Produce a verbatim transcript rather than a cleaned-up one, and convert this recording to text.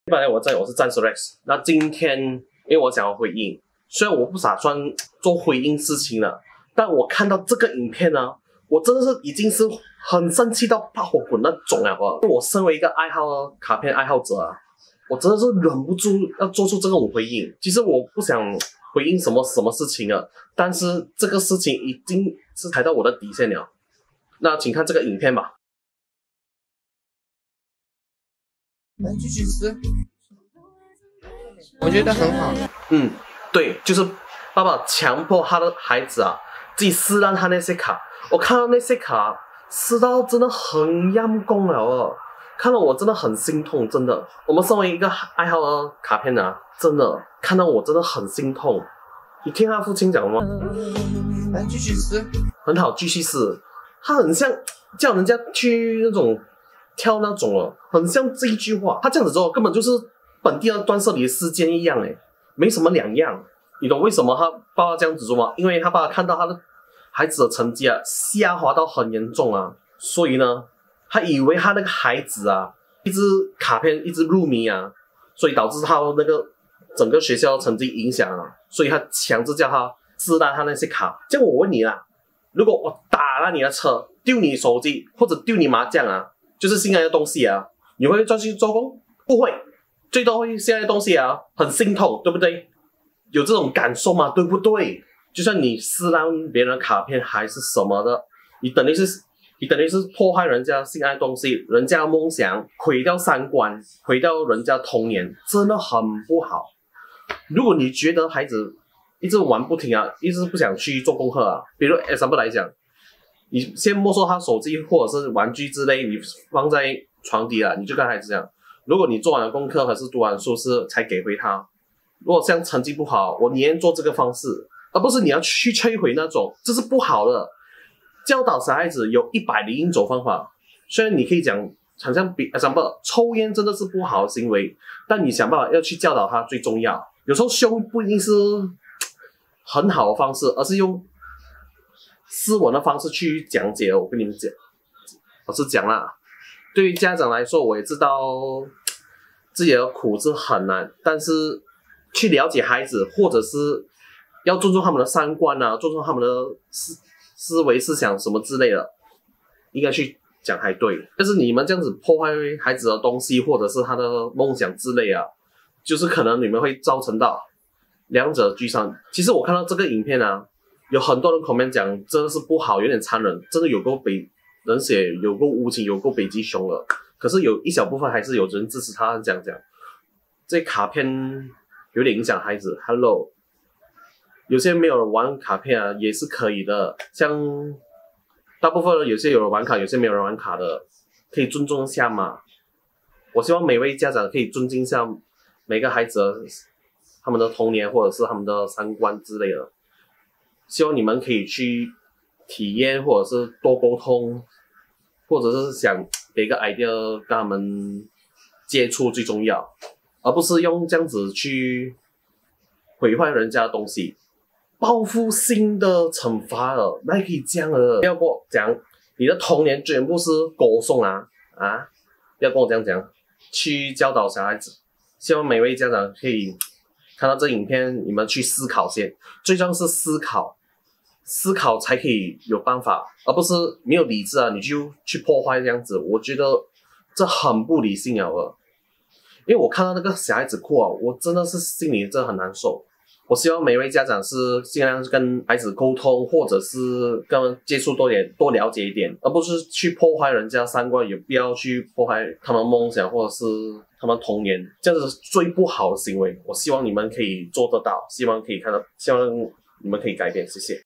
本来我在我是战士 Rex， 那今天因为我想要回应，虽然我不打算做回应事情了，但我看到这个影片呢，我真的是已经是很生气到爆火滚那种了啊！我身为一个爱好卡片爱好者啊，我真的是忍不住要做出这种回应。其实我不想回应什么什么事情了，但是这个事情已经是踩到我的底线了。那请看这个影片吧。 来继续吃，我觉得很好。 嗯，对，就是爸爸强迫他的孩子啊，自己撕烂他那些卡。我看到那些卡撕到真的很阴功了哦，看到我真的很心痛，真的。我们身为一个爱好的卡片啊，真的看到我真的很心痛。你听他父亲讲吗？ 来继续吃， 很好，继续撕。他很像叫人家去那种。挑那种了，很像这一句话，他这样子做根本就是本地的断舍离的事件一样诶，没什么两样。你懂为什么他爸爸这样子做吗？因为他爸爸看到他的孩子的成绩啊下滑到很严重啊，所以呢，他以为他那个孩子啊一直卡片一直入迷啊，所以导致他那个整个学校的成绩影响啊，所以他强制叫他撕烂他那些卡。这样我问你啦，如果我打烂你的车，丢你手机或者丢你麻将啊？就是心爱的东西啊，你会专心做工？不会，最多会心爱的东西啊，很心痛，对不对？有这种感受吗？对不对？就算你撕烂别人的卡片还是什么的，你等于是你等于是破坏人家心爱的东西，人家的梦想，毁掉三观，毁掉人家童年，真的很不好。如果你觉得孩子一直玩不停啊，一直不想去做功课啊，比如 example 来讲。你先没收他手机或者是玩具之类，你放在床底了，你就跟孩子讲，如果你做完了功课还是读完书是才给回他。如果这样成绩不好，我宁愿做这个方式，而不是你要去摧毁那种，这是不好的。教导小孩子有一百零一种方法，虽然你可以讲，好像比 example 抽烟真的是不好的行为，但你想办法要去教导他最重要。有时候凶不一定是很好的方式，而是用斯文的方式去讲解。我跟你们讲，我是讲啦，对于家长来说，我也知道自己的苦是很难，但是去了解孩子，或者是要尊重他们的三观啊，尊重他们的思思维思想什么之类的，应该去讲还对。但是你们这样子破坏孩子的东西，或者是他的梦想之类啊，就是可能你们会造成到两者俱伤。其实我看到这个影片啊，有很多人 comment 讲真的是不好，有点残忍，真的有够北冷血，有够无情，有够北极熊了。可是有一小部分还是有人支持他这样讲，这卡片有点影响孩子。Hello， 有些没有人玩卡片啊，也是可以的。像大部分人有些有人玩卡，有些没有人玩卡的，可以尊重一下嘛。我希望每位家长可以尊敬一下每个孩子的他们的童年或者是他们的三观之类的。希望你们可以去体验，或者是多沟通，或者是想给一个 idea 跟他们接触最重要，而不是用这样子去毁坏人家的东西。报复性的惩罚了，哪可以这样了？不要跟我讲你的童年全部是歌颂啊啊！不要跟我这样讲，去教导小孩子。希望每位家长可以看到这影片，你们去思考先，最重要是思考。思考才可以有办法，而不是没有理智啊，你就去破坏这样子。我觉得这很不理性啊！我，因为我看到那个小孩子哭啊，我真的是心里真的很难受。我希望每位家长是尽量跟孩子沟通，或者是跟他们接触多点，多了解一点，而不是去破坏人家三观，也不要去破坏他们梦想或者是他们童年，这样子是最不好的行为。我希望你们可以做得到，希望可以看到，希望你们可以改变，谢谢。